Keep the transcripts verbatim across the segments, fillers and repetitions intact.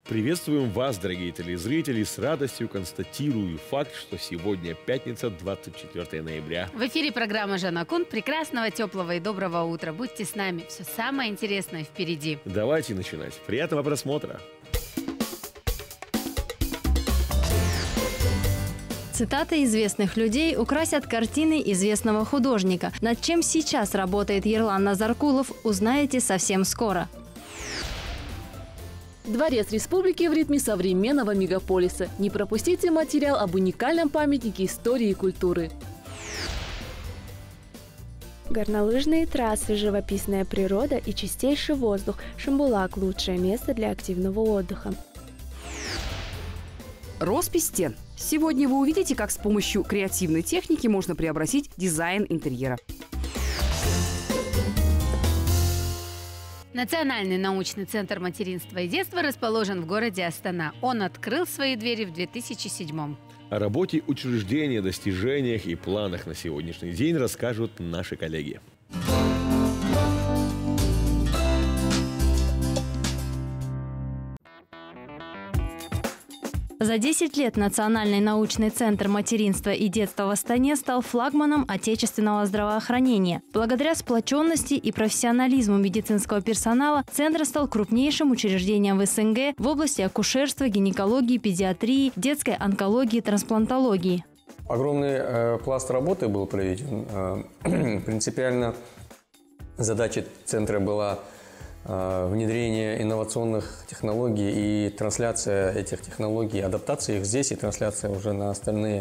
Приветствуем вас, дорогие телезрители. С радостью констатирую факт, что сегодня пятница, двадцать четвёртое ноября. В эфире программа «Жанна Кун». Прекрасного, теплого и доброго утра. Будьте с нами. Все самое интересное впереди. Давайте начинать. Приятного просмотра. Цитаты известных людей украсят картины известного художника. Над чем сейчас работает Ерлан Назаркулов, узнаете совсем скоро. Дворец Республики в ритме современного мегаполиса. Не пропустите материал об уникальном памятнике истории и культуры. Горнолыжные трассы, живописная природа и чистейший воздух. Шамбулак – лучшее место для активного отдыха. Роспись стен. Сегодня вы увидите, как с помощью креативной техники можно преобразить дизайн интерьера. Национальный научный центр материнства и детства расположен в городе Астана. Он открыл свои двери в две тысячи седьмом. О работе учреждения, достижениях и планах на сегодняшний день расскажут наши коллеги. За десять лет Национальный научный центр материнства и детства в Астане стал флагманом отечественного здравоохранения. Благодаря сплоченности и профессионализму медицинского персонала центр стал крупнейшим учреждением в СНГ в области акушерства, гинекологии, педиатрии, детской онкологии, трансплантологии. Огромный э, пласт работы был проведен. Э, принципиально задача центра была внедрение инновационных технологий и трансляция этих технологий, адаптация их здесь и трансляция уже на остальные,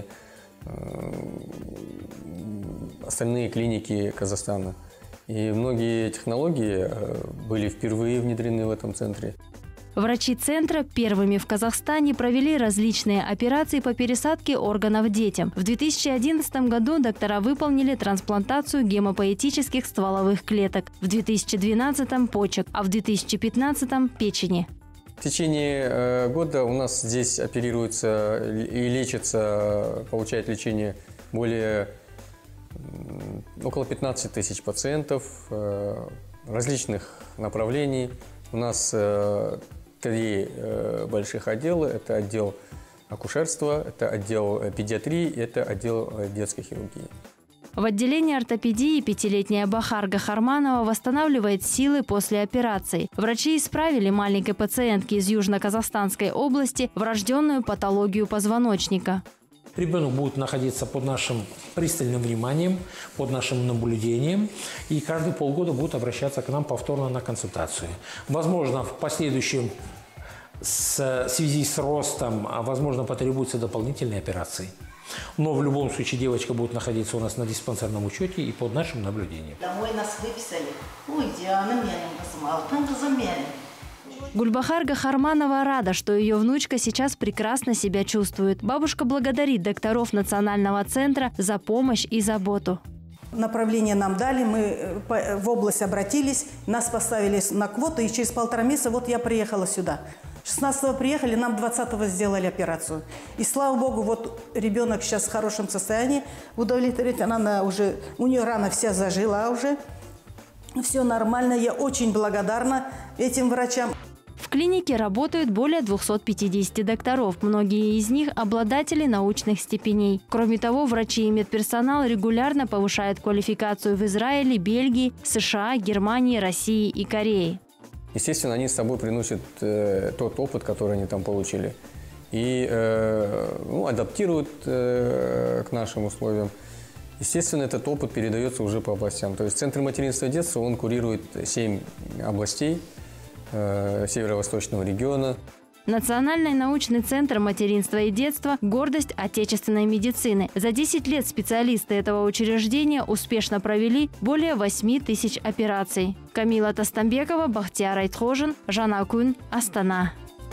остальные клиники Казахстана. И многие технологии были впервые внедрены в этом центре. Врачи центра первыми в Казахстане провели различные операции по пересадке органов детям. В две тысячи одиннадцатом году доктора выполнили трансплантацию гемопоэтических стволовых клеток, в две тысячи двенадцатом – почек, а в две тысячи пятнадцатом – печени. В течение года у нас здесь оперируется и лечится, получает лечение более около пятнадцати тысяч пациентов различных направлений. У нас три больших отдела. Это отдел акушерства, это отдел педиатрии, это отдел детской хирургии. В отделении ортопедии пятилетняя Бахарга Харманова восстанавливает силы после операции. Врачи исправили маленькой пациентке из Южно-Казахстанской области врожденную патологию позвоночника. Ребенок будет находиться под нашим пристальным вниманием, под нашим наблюдением, и каждые полгода будет обращаться к нам повторно на консультацию. Возможно, в последующем, в связи с ростом, возможно, потребуются дополнительные операции. Но в любом случае девочка будет находиться у нас на диспансерном учете и под нашим наблюдением. Домой нас выписали. Ой, Диана, меня Гульбахарга Харманова рада, что ее внучка сейчас прекрасно себя чувствует. Бабушка благодарит докторов Национального центра за помощь и заботу. Направление нам дали, мы в область обратились, нас поставили на квоту, и через полтора месяца вот я приехала сюда. шестнадцатого приехали, нам двадцатого сделали операцию. И слава богу, вот ребенок сейчас в хорошем состоянии, удовлетворительно, она уже, у нее рана вся зажила уже. Все нормально, я очень благодарна этим врачам. В клинике работают более двухсот пятидесяти докторов. Многие из них – обладатели научных степеней. Кроме того, врачи и медперсонал регулярно повышают квалификацию в Израиле, Бельгии, США, Германии, России и Корее. Естественно, они с собой приносят э, тот опыт, который они там получили, и э, ну, адаптируют э, к нашим условиям. Естественно, этот опыт передается уже по областям. То есть Центр материнства и детства, он курирует семь областей э, северо-восточного региона. Национальный научный центр материнства и детства – гордость отечественной медицины. За десять лет специалисты этого учреждения успешно провели более восьми тысяч операций. Камила Тастамбекова, Бахтияр Айтхожин, Жанна Кун, Астана.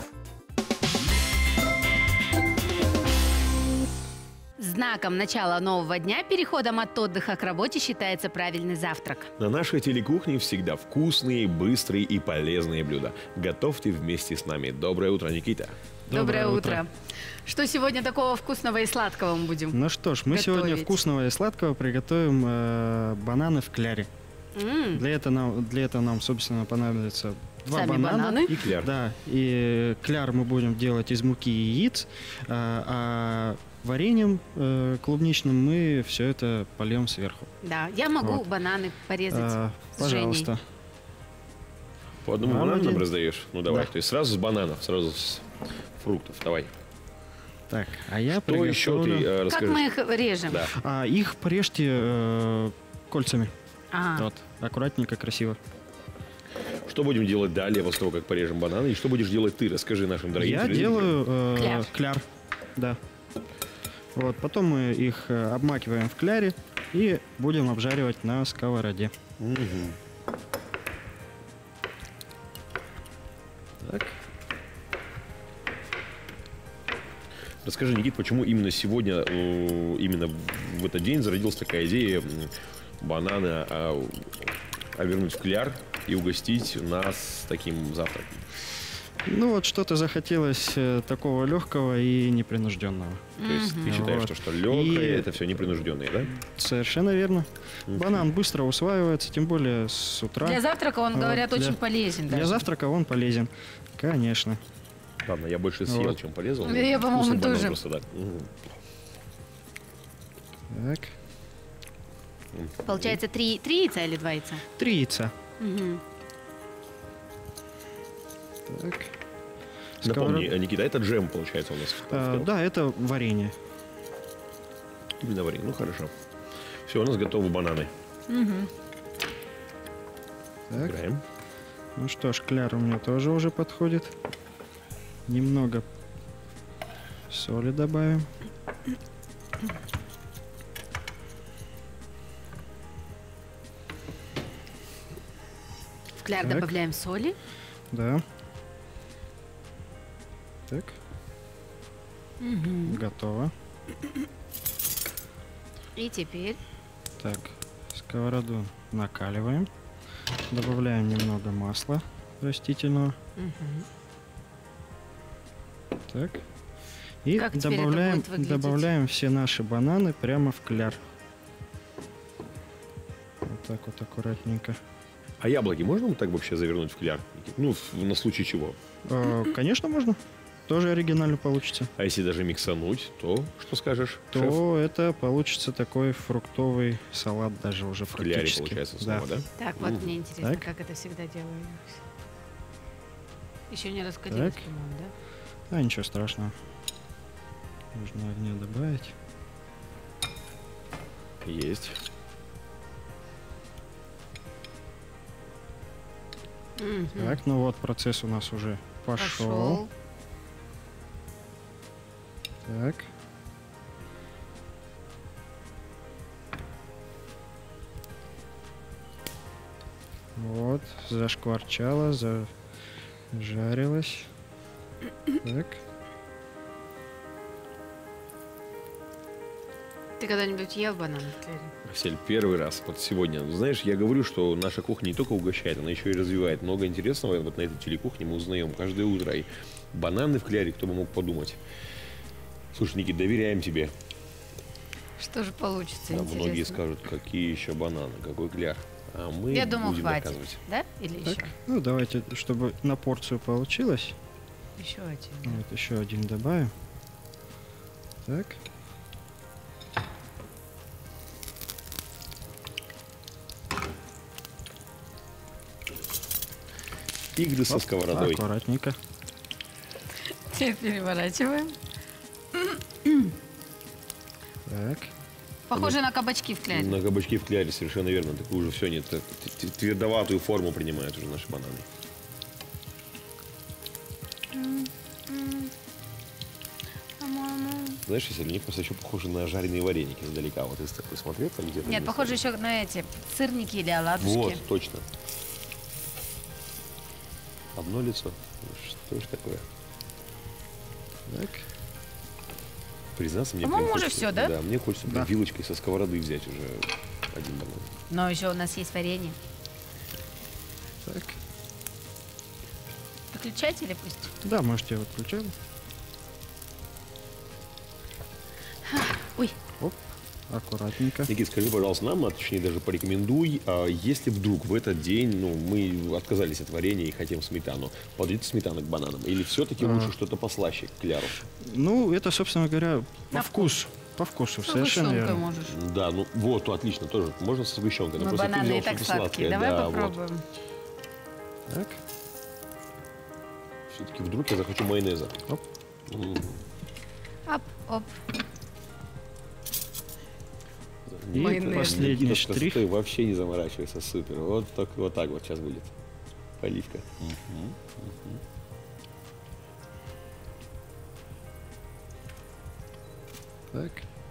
Знаком начала нового дня, переходом от отдыха к работе считается правильный завтрак. На нашей телекухне всегда вкусные, быстрые и полезные блюда. Готовьте вместе с нами. Доброе утро, Никита. Доброе, Доброе утро. утро. Что сегодня такого вкусного и сладкого мы будем Ну что ж, мы готовить? сегодня вкусного и сладкого приготовим э, бананы в кляре. Mm. Для, этого нам, для этого нам, собственно, понадобится два Сами банана. бананы. И кляр. Да, и кляр мы будем делать из муки и яиц, а, а вареньем э, клубничным мы все это польем сверху. Да, я могу Вот. бананы порезать А, с Женей. пожалуйста. По одному Мама банану нам день. раздаешь? Ну давай. Да. То есть сразу с бананов, сразу с фруктов. Давай. Так, а я Что еще ты приготовлю- э, Как расскажешь? мы их режем? Да. А, их порежьте э, кольцами. А, Вот, аккуратненько, красиво. Что будем делать далее, после того, как порежем бананы? И что будешь делать ты? Расскажи нашим дорогим Я телезрителям. делаю э, Кляр. кляр. Да. Вот, потом мы их э, обмакиваем в кляре и будем обжаривать на сковороде. Мгм. Так. Расскажи, Никит, почему именно сегодня, э, именно в этот день зародилась такая идея м, бананы а, обернуть в кляр и угостить нас таким завтраком? Ну вот что-то захотелось э, такого легкого и непринужденного. То есть ты Мгм. считаешь, Вот. что, что легкое, И- это все непринужденное, да? Совершенно верно. Мгм. Банан быстро усваивается, тем более с утра. для завтрака он, Вот, говорят, для- очень полезен. Для даже. завтрака он полезен. Конечно. Ладно, я больше съел, Вот. чем порезал. но Я, по-моему, вкусный банан тоже. просто так. Мгм. Так. Получается, три, три яйца или два яйца? Три яйца. Мгм. Так. Напомни, Сковорода- Никита, это джем, получается, у нас. А, да, это варенье. Именно варенье. Ну, хорошо. Все, у нас готовы бананы. Мгм. Так. Играем. Ну что ж, кляр у меня тоже уже подходит. Немного соли добавим. В кляр Так. добавляем соли. Да. Так, Мгм. готово. И теперь Так, сковороду накаливаем. Добавляем немного масла растительного. Мгм. Так. И Как теперь это добавляем, будет выглядеть? добавляем все наши бананы прямо в кляр. Вот так вот аккуратненько. А яблоки можно вот так вообще завернуть в кляр? Никит? Ну, в- на случай чего. Э, Конечно, можно. Тоже оригинально получится. А если даже миксануть, то что скажешь, То шеф? это получится такой фруктовый салат даже уже В кляре практически. получается снова, да? Так, вот Мгм. мне интересно, Так. как это всегда делаю. Еще не раскалилось, Так. по-моему, да? А, ничего страшного. Можно огня добавить. Есть. Мгм. Так, ну вот процесс у нас уже пошел. Пошел. Так. Вот, зашкварчало, зажарилось. Так. Ты когда-нибудь ел банан в кляре? Василь, первый раз. Вот сегодня. Знаешь, я говорю, что наша кухня не только угощает, она еще и развивает. Много интересного вот на этой телекухне мы узнаем каждое утро. И бананы в кляре, кто бы мог подумать. Слушай, Никит, доверяем тебе. Что же получится, Да, интересно? многие скажут, какие еще бананы, какой кляр. А мы Я думаю, будем хватит. доказывать. Да? Или Так. еще? Ну, давайте, чтобы на порцию получилось. Еще один. да. Вот еще один добавим. Так. Игры со Оп, сковородой. Аккуратненько. Теперь переворачиваем. Так. Похоже на кабачки в кляре. На кабачки в кляре, совершенно верно. Такую уже все, нет, т- т- твердоватую форму принимают уже наши бананы. По-моему. Знаешь, если они просто еще похожи на жареные вареники издалека. Вот если такой смотрел, там где-то. Нет, есть похоже такие. еще на эти сырники или оладушки. Вот, точно. Одно лицо. Что ж такое? Так. Признаться, мне По-моему, прям уже хочется- всё, да? Да, мне хочется прям Да. вилочкой со сковороды взять уже один банан. Но еще у нас есть варенье. Так. Выключать или пусть? Да, можете выключать. Ой. Оп. аккуратненько. Никит, скажи, пожалуйста, нам, а точнее даже порекомендуй, а если вдруг в этот день, ну, мы отказались от варенья и хотим сметану, подойдите сметану к бананам? Или все-таки А. лучше что-то послаще, к кляру? Ну, это, собственно говоря, по На вкусу. По вкусу, С совершенно сгущенкой верно. можешь. Да, ну вот, отлично, тоже. Можно со сгущенкой. но Мы просто ты бананы взял и так что-то сладкие. сладкое. Давай Да, вот. попробуем. Так. Все-таки вдруг я захочу майонеза. Оп. М. Оп, оп. И Майонез. последний Никита, штрих. Ты вообще не заморачивайся, супер. Вот так вот, так вот сейчас будет. Поливка. Мгм, мгм. Так.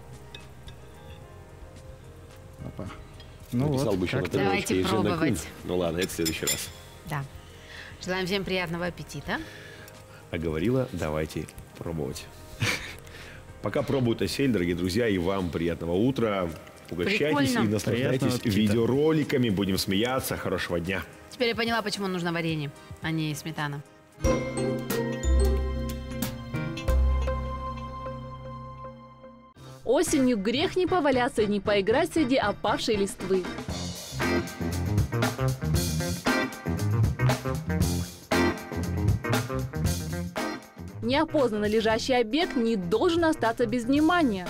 Опа. Ну Написал вот, бы еще на как-то. тарелочке Давайте «Ежена пробовать. кунь». Ну ладно, это в следующий раз. Да. Желаем всем приятного аппетита. А говорила, давайте пробовать. Пока пробуют осель, дорогие друзья, и вам приятного утра. Угощайтесь Прикольно. и наслаждайтесь Приятного аппетита. видеороликами. Будем смеяться. Хорошего дня. Теперь я поняла, почему нужно варенье, а не сметана. Осенью грех не поваляться и не поиграть среди опавшей листвы. Неопознанно лежащий объект не должен остаться без внимания.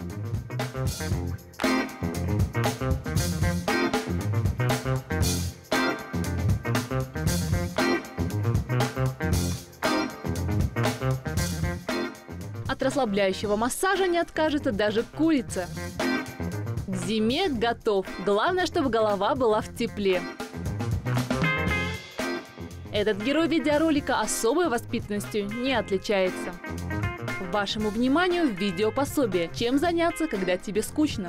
От расслабляющего массажа не откажется даже курица. К зиме готов. Главное, чтобы голова была в тепле. Этот герой видеоролика особой воспитанностью не отличается. Вашему вниманию видеопособие «Чем заняться, когда тебе скучно».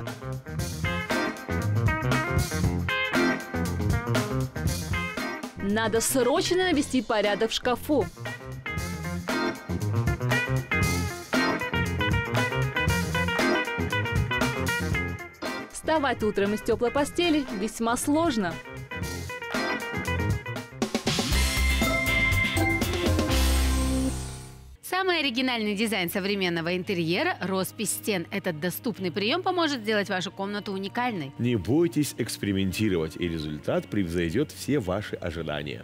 Надо срочно навести порядок в шкафу. Вставать утром из теплой постели весьма сложно. Самый оригинальный дизайн современного интерьера – роспись стен. Этот доступный прием поможет сделать вашу комнату уникальной. Не бойтесь экспериментировать, и результат превзойдет все ваши ожидания.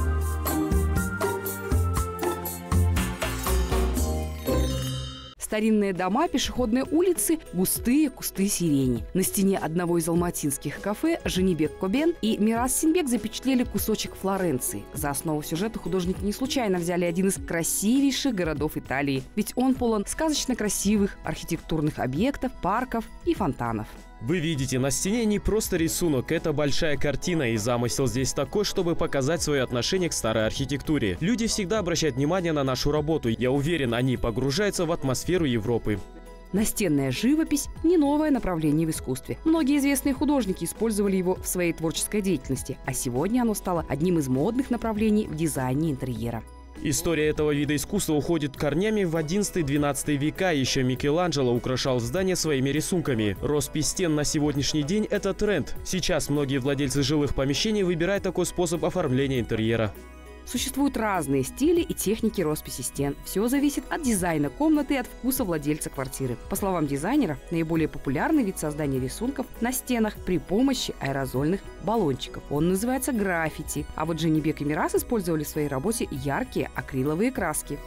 Старинные дома, пешеходные улицы, густые кусты сирени. На стене одного из алматинских кафе Женибек Кобен и Мирас Синбек запечатлели кусочек Флоренции. За основу сюжета художники не случайно взяли один из красивейших городов Италии. Ведь он полон сказочно красивых архитектурных объектов, парков и фонтанов. Вы видите, на стене не просто рисунок, это большая картина, и замысел здесь такой, чтобы показать свое отношение к старой архитектуре. Люди всегда обращают внимание на нашу работу. Я уверен, они погружаются в атмосферу Европы. Настенная живопись – не новое направление в искусстве. Многие известные художники использовали его в своей творческой деятельности, а сегодня оно стало одним из модных направлений в дизайне интерьера. История этого вида искусства уходит корнями в одиннадцатый-двенадцатый века. Еще Микеланджело украшал здания своими рисунками. Роспись стен на сегодняшний день – это тренд. Сейчас многие владельцы жилых помещений выбирают такой способ оформления интерьера. Существуют разные стили и техники росписи стен. Все зависит от дизайна комнаты и от вкуса владельца квартиры. По словам дизайнеров, наиболее популярный вид создания рисунков на стенах при помощи аэрозольных баллончиков. Он называется граффити. А вот Женибек и Мирас использовали в своей работе яркие акриловые краски.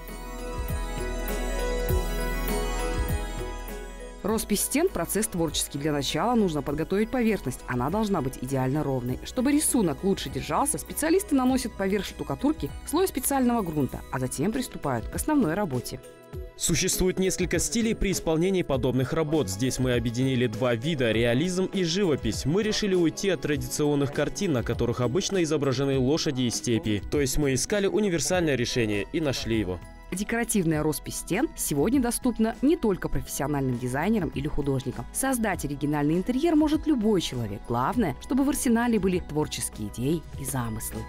Роспись стен – процесс творческий. Для начала нужно подготовить поверхность. Она должна быть идеально ровной. Чтобы рисунок лучше держался, специалисты наносят поверх штукатурки слой специального грунта, а затем приступают к основной работе. Существует несколько стилей при исполнении подобных работ. Здесь мы объединили два вида – реализм и живопись. Мы решили уйти от традиционных картин, на которых обычно изображены лошади и степи. То есть мы искали универсальное решение и нашли его. Декоративная роспись стен сегодня доступна не только профессиональным дизайнерам или художникам. Создать оригинальный интерьер может любой человек. Главное, чтобы в арсенале были творческие идеи и замыслы.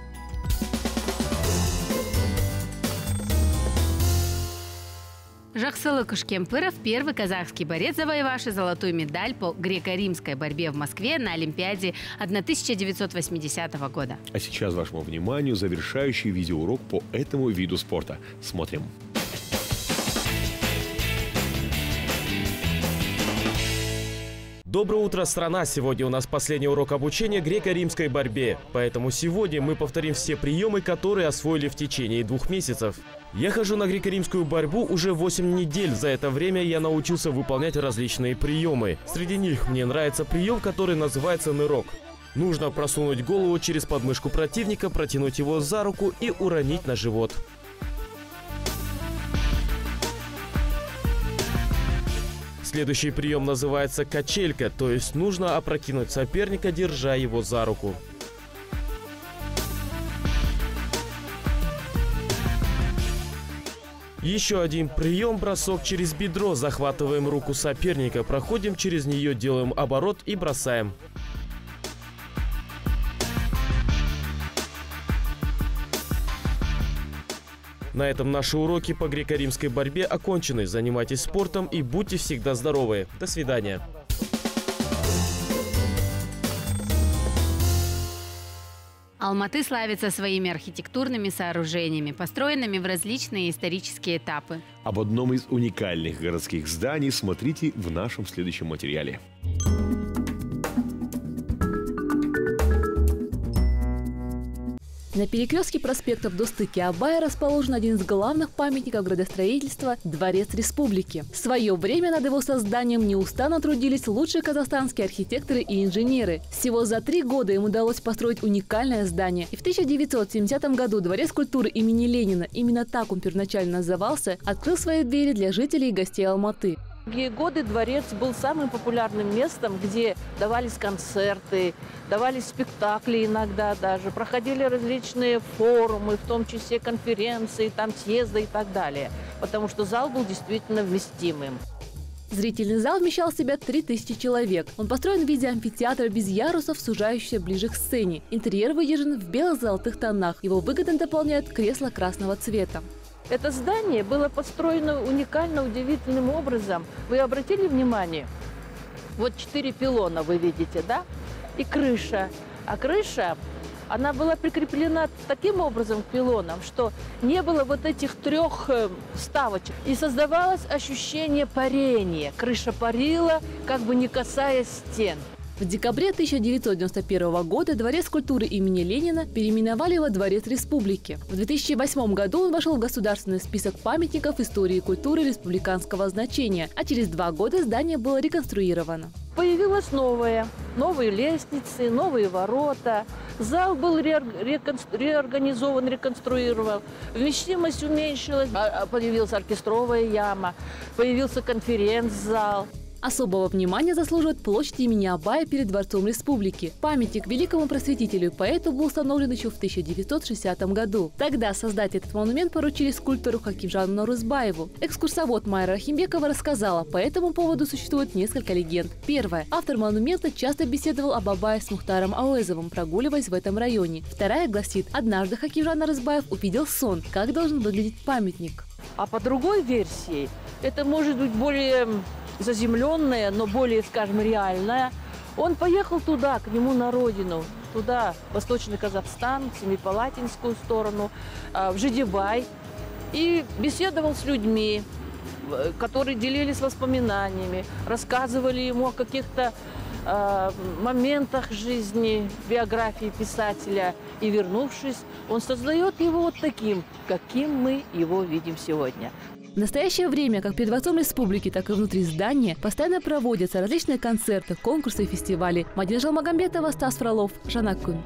Жаксылык Ушкемпыров – первый казахский борец, завоевавший золотую медаль по греко-римской борьбе в Москве на Олимпиаде тысяча девятьсот восьмидесятого года. А сейчас вашему вниманию завершающий видеоурок по этому виду спорта. Смотрим. Доброе утро, страна! Сегодня у нас последний урок обучения греко-римской борьбе. Поэтому сегодня мы повторим все приемы, которые освоили в течение двух месяцев. Я хожу на греко-римскую борьбу уже восемь недель. За это время я научился выполнять различные приемы. Среди них мне нравится прием, который называется нырок. Нужно просунуть голову через подмышку противника, протянуть его за руку и уронить на живот. Следующий прием называется качелька, то есть нужно опрокинуть соперника, держа его за руку. Еще один прием – бросок через бедро. Захватываем руку соперника, проходим через нее, делаем оборот и бросаем. На этом наши уроки по греко-римской борьбе окончены. Занимайтесь спортом и будьте всегда здоровы. До свидания. Алматы славится своими архитектурными сооружениями, построенными в различные исторические этапы. Об одном из уникальных городских зданий смотрите в нашем следующем материале. На перекрестке проспектов Достыки и Абая расположен один из главных памятников градостроительства – Дворец Республики. В свое время над его созданием неустанно трудились лучшие казахстанские архитекторы и инженеры. Всего за три года им удалось построить уникальное здание. И в тысяча девятьсот семидесятом году Дворец культуры имени Ленина, именно так он первоначально назывался, открыл свои двери для жителей и гостей Алматы. Многие годы дворец был самым популярным местом, где давались концерты, давались спектакли иногда даже, проходили различные форумы, в том числе конференции, там съезды и так далее, потому что зал был действительно вместимым. Зрительный зал вмещал в себя три тысячи человек. Он построен в виде амфитеатра без ярусов, сужающийся ближе к сцене. Интерьер выдержан в бело-золотых тонах. Его выгодно дополняют кресла красного цвета. Это здание было построено уникально, удивительным образом. Вы обратили внимание? Вот четыре пилона вы видите, да? И крыша. А крыша, она была прикреплена таким образом к пилонам, что не было вот этих трех вставочек. И создавалось ощущение парения. Крыша парила, как бы не касаясь стен. В декабре тысяча девятьсот девяносто первого года Дворец культуры имени Ленина переименовали во Дворец Республики. В две тысячи восьмом году он вошел в государственный список памятников истории и культуры республиканского значения, а через два года здание было реконструировано. Появилось новое, новые лестницы, новые ворота. Зал был реорганизован, реконструирован. Вместимость уменьшилась, появилась оркестровая яма, появился конференц-зал. Особого внимания заслуживает площадь имени Абая перед Дворцом Республики. Памятник великому просветителю и поэту был установлен еще в тысяча девятьсот шестидесятом году. Тогда создать этот монумент поручили скульптору Хакимжану Нарузбаеву. Экскурсовод Майра Рахимбекова рассказала, по этому поводу существует несколько легенд. Первая. Автор монумента часто беседовал об Абае с Мухтаром Ауэзовым, прогуливаясь в этом районе. Вторая гласит, однажды Хакимжан Нарузбаев увидел сон, как должен выглядеть памятник. А по другой версии, это может быть более заземленная, но более, скажем, реальная. Он поехал туда, к нему на родину, туда, в Восточный Казахстан, в Семипалатинскую сторону, в Жидебай, и беседовал с людьми, которые делились воспоминаниями, рассказывали ему о каких-то э, моментах жизни, биографии писателя. И, вернувшись, он создает его вот таким, каким мы его видим сегодня. В настоящее время, как перед Дворцом Республики, так и внутри здания, постоянно проводятся различные концерты, конкурсы и фестивали. Мадина Жалмагамбетова, Стас Фролов, Жанат Кун.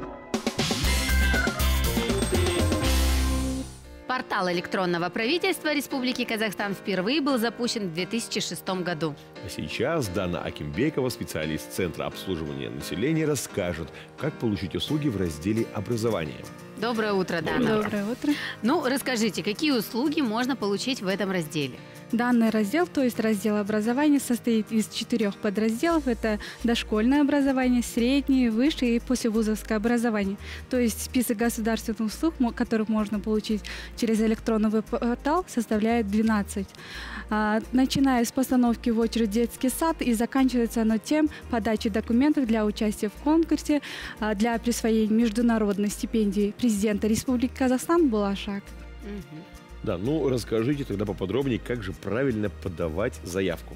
Портал электронного правительства Республики Казахстан впервые был запущен в две тысячи шестом году. А сейчас Дана Акимбекова, специалист Центра обслуживания населения, расскажет, как получить услуги в разделе образования. Доброе утро, Дана. Доброе утро. Ну, расскажите, какие услуги можно получить в этом разделе? Данный раздел, то есть раздел образования, состоит из четырех подразделов. Это дошкольное образование, среднее, высшее и послевузовское образование. То есть список государственных услуг, которых можно получить через электронный портал, составляет двенадцать. Начиная с постановки в очередь в детский сад и заканчивается оно тем подачей документов для участия в конкурсе для присвоения международной стипендии президента Республики Казахстан Булашак. Да, ну расскажите тогда поподробнее, как же правильно подавать заявку.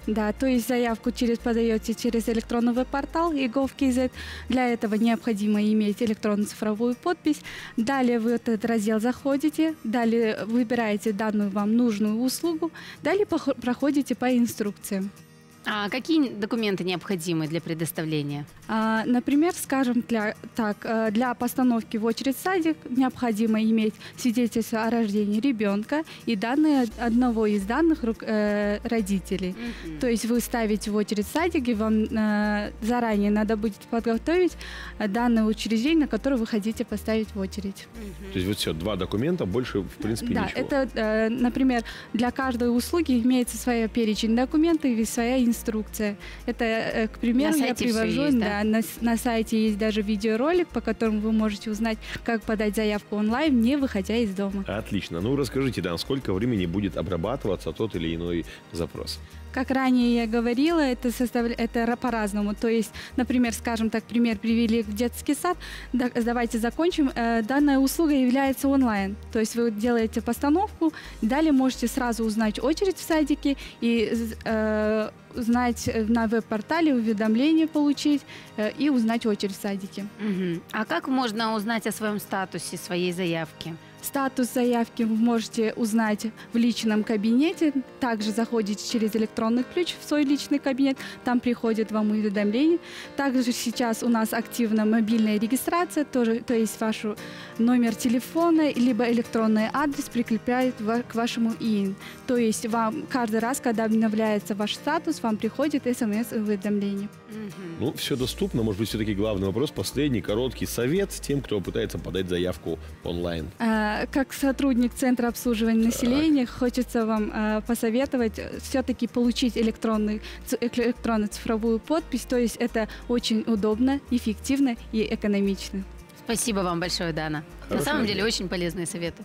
Да, то есть заявку через, подаете через электронный веб-портал и гов точка кей зет. Для этого необходимо иметь электронную цифровую подпись. Далее вы в этот раздел заходите, далее выбираете данную вам нужную услугу, далее проходите по инструкциям. А какие документы необходимы для предоставления? А, например, скажем для, так, для постановки в очередь в садик необходимо иметь свидетельство о рождении ребенка и данные одного из данных э, родителей. Mm-hmm. То есть вы ставите в очередь в садик, и вам э, заранее надо будет подготовить данное учреждение, на которое вы хотите поставить в очередь. Mm-hmm. То есть вот все, два документа, больше в принципе да, ничего. Да, это, э, например, для каждой услуги имеется своя перечень документов и своя инструкция. Инструкция. Это, к примеру, я привожу, есть, да? Да, на, на сайте есть даже видеоролик, по которому вы можете узнать, как подать заявку онлайн, не выходя из дома. Отлично. Ну, расскажите, да, сколько времени будет обрабатываться тот или иной запрос? Как ранее я говорила, это, состав... это по-разному. То есть, например, скажем так, пример привели в детский сад. Да, давайте закончим. Э, данная услуга является онлайн. То есть вы делаете постановку, далее можете сразу узнать очередь в садике и э, узнать на веб-портале, уведомления получить э, и узнать очередь в садике. Угу. А как можно узнать о своем статусе своей заявки? Статус заявки вы можете узнать в личном кабинете. Также заходите через электронный ключ в свой личный кабинет. Там приходит вам уведомление. Также сейчас у нас активна мобильная регистрация. Тоже, то есть ваш номер телефона либо электронный адрес прикрепляют к вашему ИИН. То есть вам каждый раз, когда обновляется ваш статус, вам приходит смс-уведомление. Ну, все доступно. Может быть, все-таки главный вопрос, последний, короткий совет тем, кто пытается подать заявку онлайн. Как сотрудник Центра обслуживания населения, так. хочется вам э, посоветовать все-таки получить электронную, электронную цифровую подпись. То есть это очень удобно, эффективно и экономично. Спасибо вам большое, Дана. Хорошо. На самом деле очень полезные советы.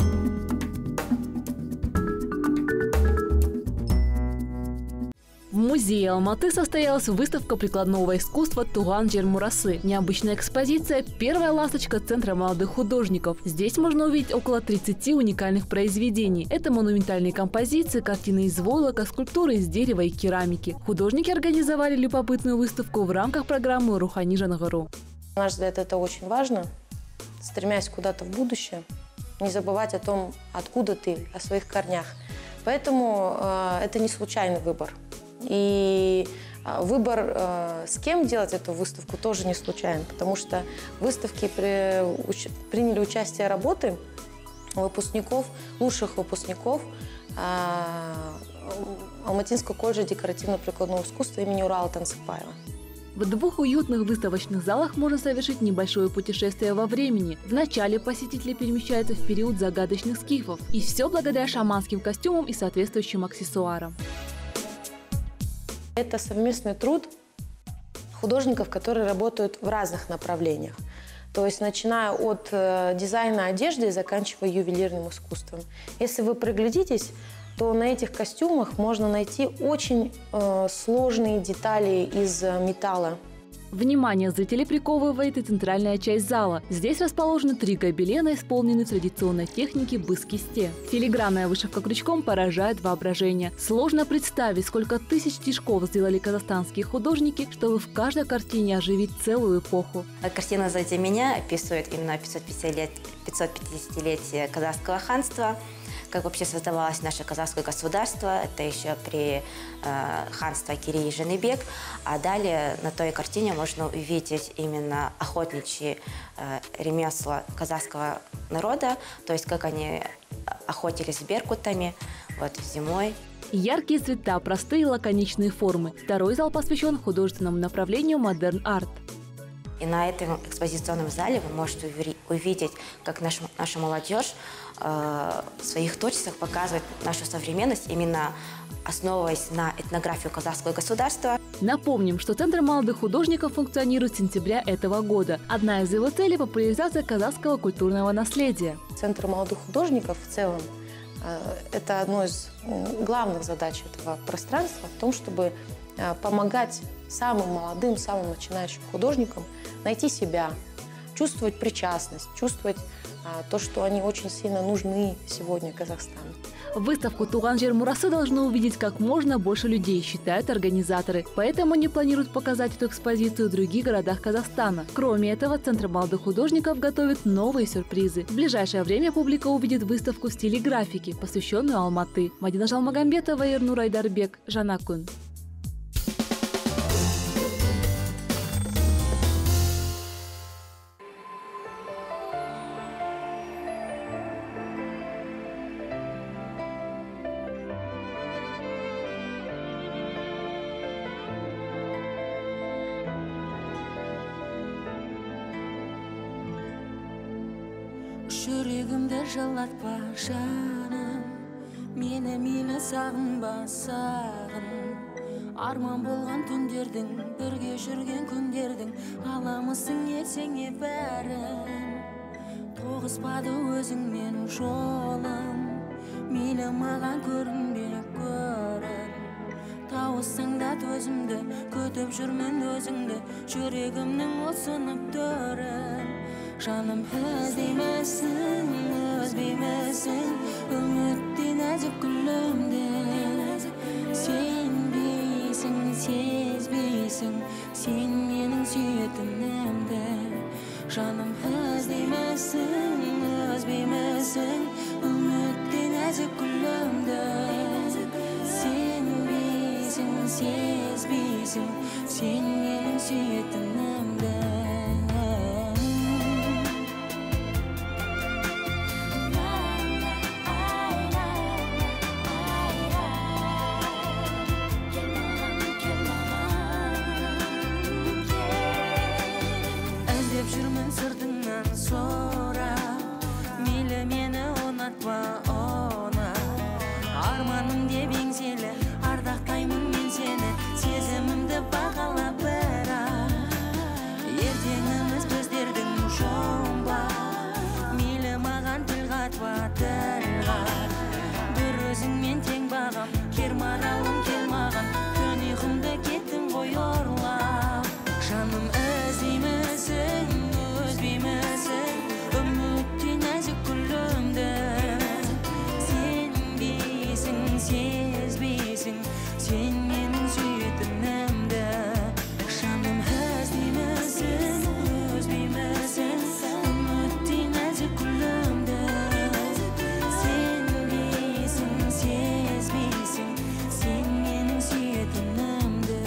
В музее Алматы состоялась выставка прикладного искусства «Туган жер мурасы». Необычная экспозиция «Первая ласточка» Центра молодых художников. Здесь можно увидеть около тридцати уникальных произведений. Это монументальные композиции, картины из войлока, скульптуры из дерева и керамики. Художники организовали любопытную выставку в рамках программы «Рухани Жангару». На наш взгляд, это очень важно, стремясь куда-то в будущее, не забывать о том, откуда ты, о своих корнях. Поэтому э, это не случайный выбор. И выбор, э, с кем делать эту выставку, тоже не случайен, потому что в выставке при, уч, приняли участие работы выпускников, лучших выпускников э, Алматинского колледжа декоративно-прикладного искусства имени Урала Тансыкбаева. В двух уютных выставочных залах можно совершить небольшое путешествие во времени. Вначале посетители перемещаются в период загадочных скифов. И все благодаря шаманским костюмам и соответствующим аксессуарам. Это совместный труд художников, которые работают в разных направлениях. То есть начиная от э, дизайна одежды и заканчивая ювелирным искусством. Если вы приглядитесь, то на этих костюмах можно найти очень э, сложные детали из э, металла. Внимание зрителей приковывает и центральная часть зала. Здесь расположены три гобелена, исполненные в традиционной технике быс-кисте. Филигранная вышивка крючком поражает воображение. Сложно представить, сколько тысяч стежков сделали казахстанские художники, чтобы в каждой картине оживить целую эпоху. Картина «Сзади меня» описывает именно пятьсотпятидесятилетие казахского ханства. Как вообще создавалось наше казахское государство, это еще при э, ханстве Керей и Жаныбек. А далее на той картине можно увидеть именно охотничьи э, ремесла казахского народа, то есть как они охотились с беркутами вот, зимой. Яркие цвета, простые лаконичные формы. Второй зал посвящен художественному направлению модерн-арт. И на этом экспозиционном зале вы можете увидеть, как наша, наша молодежь э, в своих творчествах показывает нашу современность, именно основываясь на этнографию казахского государства. Напомним, что Центр молодых художников функционирует с сентября этого года. Одна из его целей – популяризация казахского культурного наследия. Центр молодых художников в целом э, – это одно из главных задач этого пространства в том, чтобы э, помогать самым молодым, самым начинающим художникам найти себя, чувствовать причастность, чувствовать то, что они очень сильно нужны сегодня Казахстану. Выставку «Туган жер мурасы» должно увидеть как можно больше людей, считают организаторы. Поэтому они планируют показать эту экспозицию в других городах Казахстана. Кроме этого, Центр молодых художников готовит новые сюрпризы. В ближайшее время публика увидит выставку в стиле графики, посвященную Алматы. Мадина Жалмагамбетова, Ернур Айдарбек, Жанакун. Жүрегімді жылатпа жаным, мені мейлі сағынба сағын. Арман болған түндердің, бірге жүрген күндердің, аламысың ертеңе бәрін. Тоғыспады өзіңмен жолым, мейлі маған көрінбе көрін. Тауыссаң да төзімді, күтіп жүрмін өзіңді, жүрегімнің осынып төрін. Жаным іздеймісің, өзбеймісің, үмітті нәзік гүлімді. Сенбейсің, сезбейсің, сен менің сүйетінімді. Жаным іздеймісің, өзбеймісің, үмітті нәзік гүлімді. Сенбейсің, сезбейсің, сен менің сүйетінімді. Жүрмін сыртыңнан сора, мейлі мені ұнатпа она. Арманым деп еңселі, ардақтаймын мен сені, сезімімді бағала бірақ. Ертеңіміз біздердің жомба, мейлі маған тіл қатпа тілға. Бір өзіңмен тең бағам, кер маралым кел маған, түн ұйқымды кеттің ғой орлап. Жаным іздеймісің, өзбеймісің, үмітті нәзік гүлімді. Сенбейсің, сезбейсің, сен менің сүйетінімді. Жаным іздеймісің, өзбеймісің, үмітті нәзік гүлімді. Сенбейсің, сезбейсің, сен менің сүйетінімді.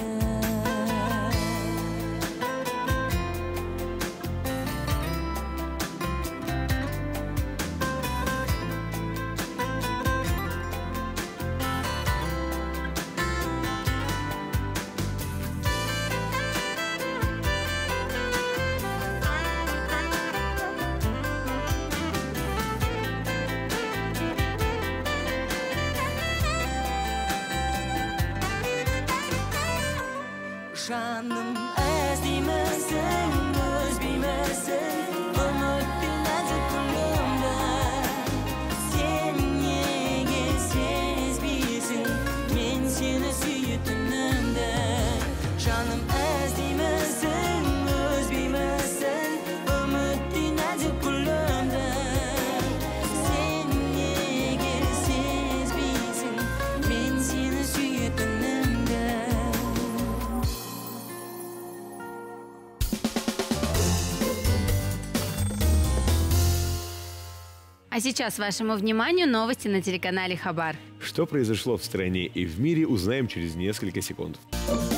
Жаным іздеймісің, өзбеймісің, үмітті нәзік гүлімді. Сен неге сезбейсің, мен сені сүйетінімді. Жаным іздеймісің, өзбеймісің, үмітті нәзік гүлімді. Сен неге сезбейсің, мен сені сүйетінімді. А сейчас вашему вниманию новости на телеканале Хабар. Что произошло в стране и в мире, узнаем через несколько секунд.